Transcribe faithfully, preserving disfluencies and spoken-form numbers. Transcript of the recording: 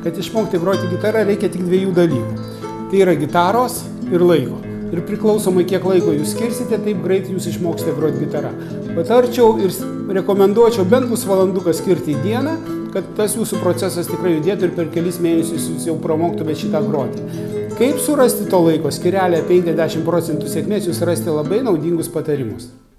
kad išmokti groti gitarą reikia tik dviejų dalykų. Tai yra gitaros ir laiko. Ir priklausomai kiek laiko jūs skirsite, taip greitai jūs išmoksite groti gitarą. Patarčiau ir rekomenduočiau bent pusvalanduką skirti į dieną, kad tas jūsų procesas tikrai judėtų ir per kelis mėnesius jūs jau pramoktumėte šitą groti. Kaip surasti to laiko skirelę penkiasdešimt procentų sėkmės, jūs rasite labai naudingus patarimus.